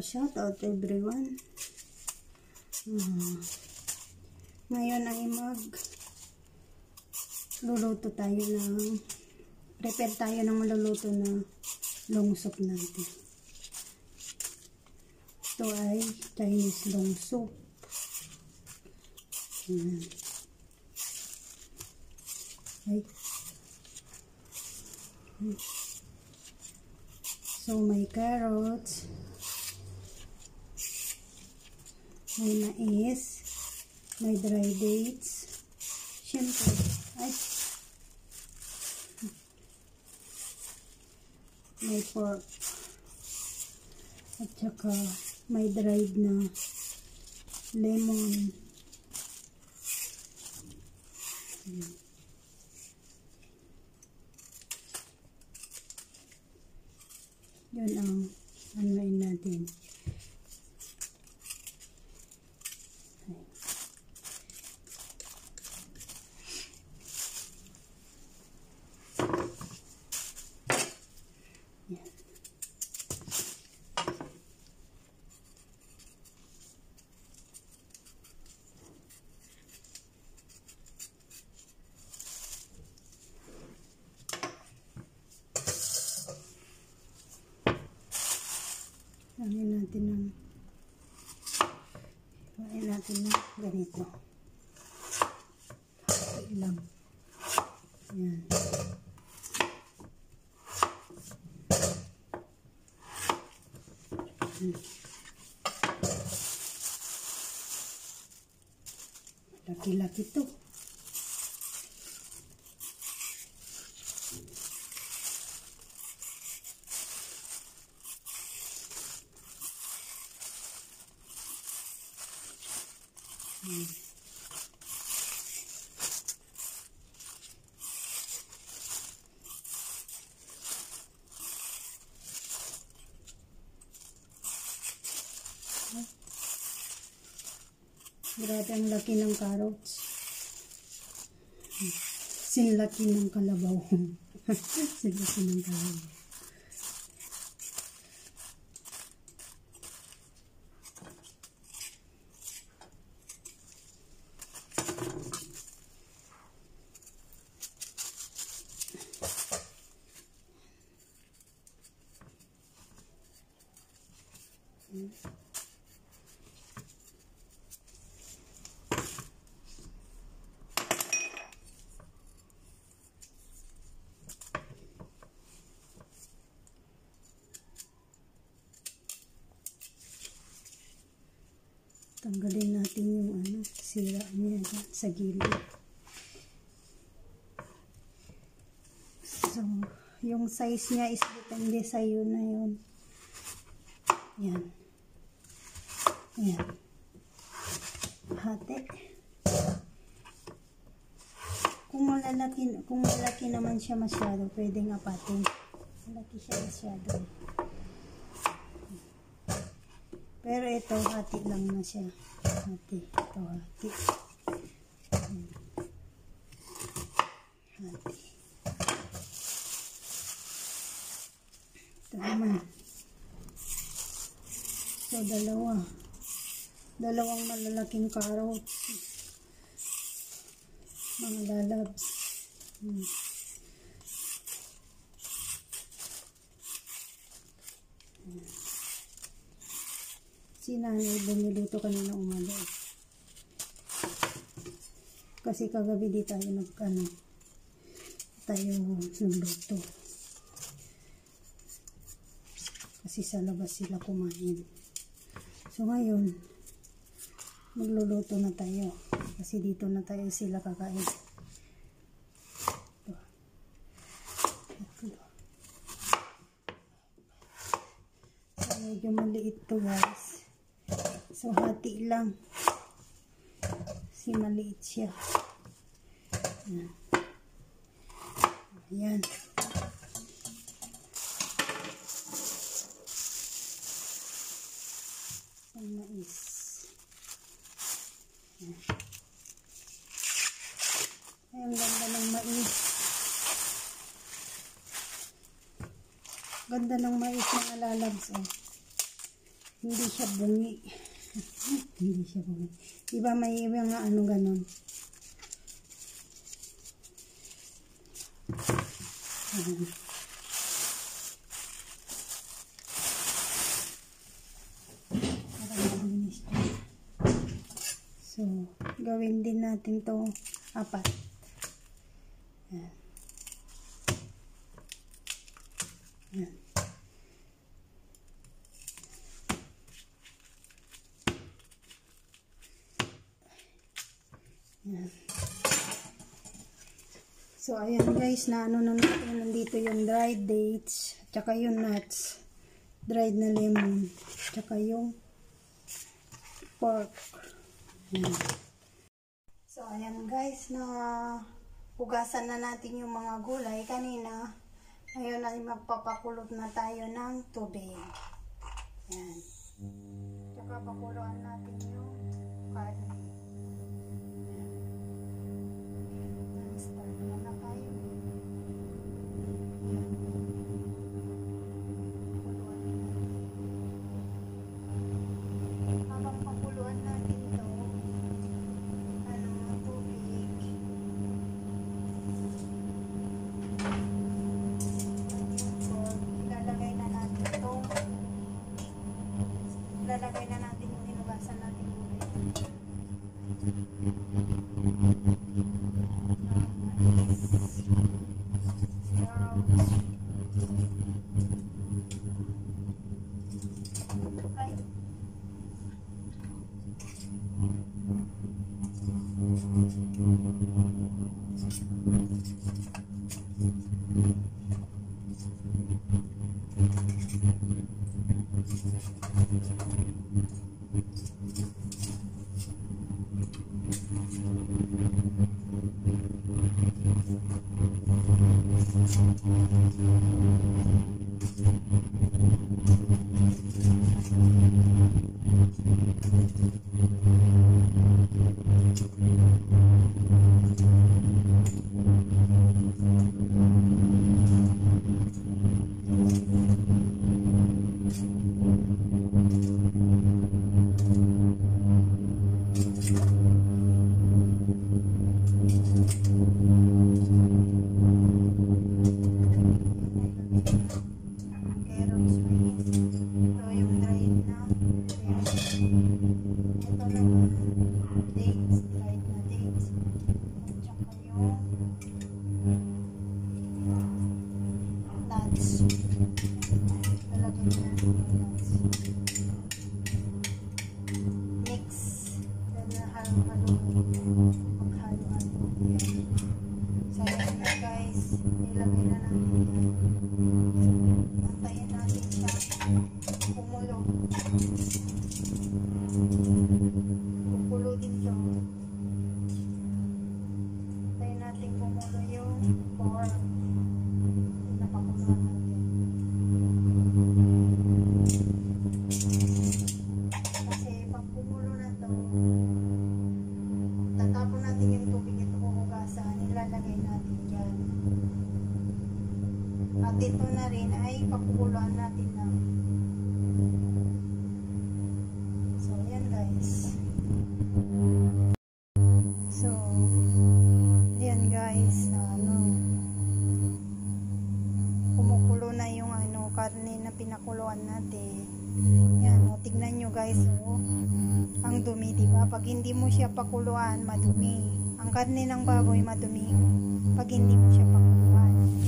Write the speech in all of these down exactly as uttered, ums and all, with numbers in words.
shout out everyone. Uh, ngayon ay mag luluto tayo ng prepare tayo ng maluluto na long soup natin. Ito ay Chinese long soup. Ayan. Ay. So may carrots, may mais, may dry dates, syempre, ay, may pork, at saka may dried na lemon. Ayan. Yun ang anuin natin. Yan. Kain natin ng kain natin ng ganito. Ilang. Yan. Hmm. Laki-laki to. Hmm. Grabe ang laki ng carrots. Sinlaki ng kalabaw. Sinlaki ng kalabaw. Tanggalin natin yung ano, sira niya dyan sa gilid. So, yung size niya is depende sa iyo na yun. Yan. Yan. Hati. Kung malalaki, kung malaki naman siya masyado, pwedeng apatin. Malaki siya masyado. Pero ito, hati lang na siya. Hati. Ito, hati. Hati. Ito naman. So, dalawa. Dalawang malalaking carrots. Mga lalabs. Hmm. Hmm. Si nanay bumuluto kanina umaga. Kasi kagabi di tayo nagkano tayo nagluto. Kasi sa labas sila kumain. So ngayon, magluluto na tayo. Kasi dito na tayo sila kakain. Ito. Ito. So medyo maliit to guys. So, hati lang. Kasi maliit siya. Ayan. Ayan. Ang mais. Ayan. Ay, ang ganda ng mais. Ganda ng mais na lalabs. Oh. Hindi siya bungi. Hindi siya bungi. Diba may mga ano ganon. Ayan. So, gawin din natin to apat. Ayan. Ayan. Ayan. So, ayan guys, na ano na natin, nandito yung dried dates, tsaka yung nuts, dried na lemon, tsaka yung pork. Ayan. So, ayan guys, na hugasan na natin yung mga gulay kanina. Ngayon ay magpapakulot na tayo ng tubig. Ayan. Tsaka pakuluan natin yung karne. Start na na tayo. Pakuluan na natin. Habang pakuluan natin ito, ano, tubig. Ilalagay na natin ito. Ilalagay na natin yung hinugasan natin gulay. At ito na rin ay pakukuluan natin na. So, ayan guys. So, ayan guys. Ano, kumukulo na yung ano, karne na pinakuluan natin. Ayan, o, tignan nyo guys. O, ang dumi, diba? Pag hindi mo siya pakuluan, madumi. Ang karne ng baboy, madumi. Pag hindi mo siya pakuluan.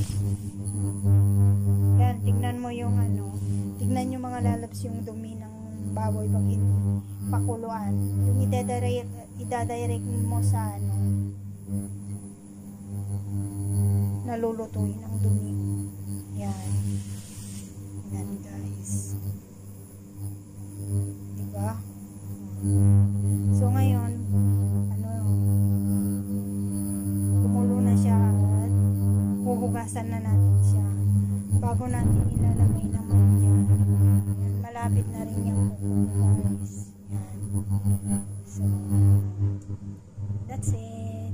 Yan, tignan mo yung ano, tignan yung mga lalabs yung dumi ng baboy pag pakuluan. Yung idadirect, idadirect mo sa ano, nalulutuin ang dumi. Yan. Yan guys. Diba? So ngayon, ano, kumulo na siya at huhugasan na natin siya. Bago natin ilalagay naman yan. Yan, malapit na rin yung kuko guys. Yan. So, that's it.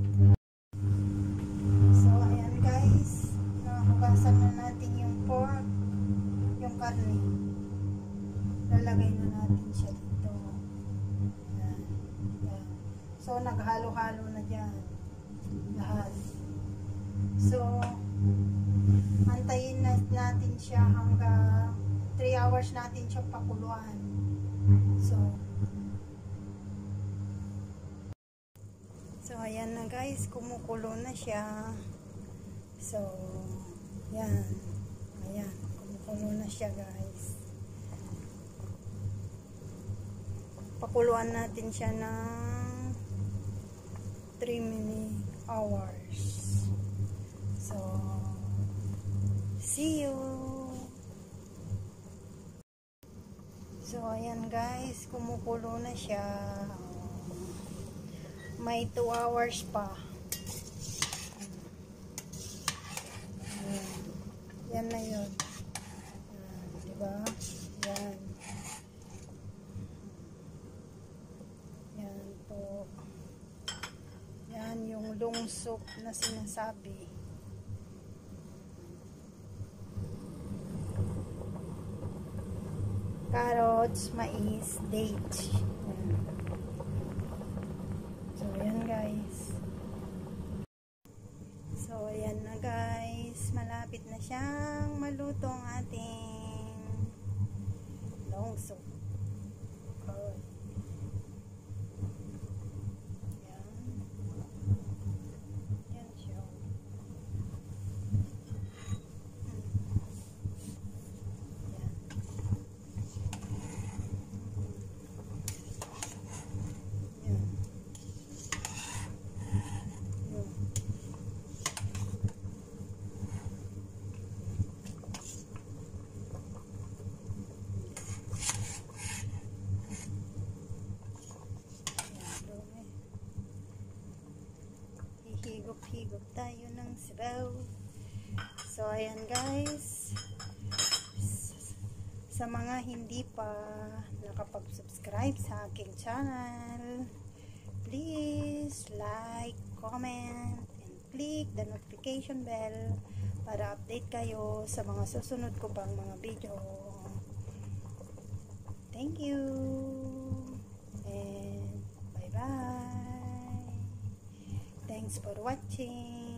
So, ayan guys. Nahugasan na natin yung pork, yung karne. lalagay na natin siya dito. Yan. Yan. So, naghalo-halo na dyan. Lahat. So, antayin na natin siya hanggang three hours natin siya pakuluan. So, so ayan na guys, kumukulo na siya. So, yan. Ayan, kumukulo na siya guys. Pakuluan natin siya ng three minute hours. So, see you. So, ayan guys, kumukulo na siya. May two hours pa. Ayan. Yan na yun. Ayan, diba? Yan. Yan po. Yan yung lungsok na sinasabi. Carrots, mais, dates. Ayan. So, ayan guys. So, ayan na guys. Malapit na siyang maluto ang ating lungsok. Oh. Ayan. Ayan siya. Ayan. Ayan. Higop-higop tayo ng sabaw. So, ayan guys. Sa mga hindi pa nakapag-subscribe sa aking channel, please like, comment, and click the notification bell para update kayo sa mga susunod ko pang mga video. Thank you. And bye-bye. Thanks for watching.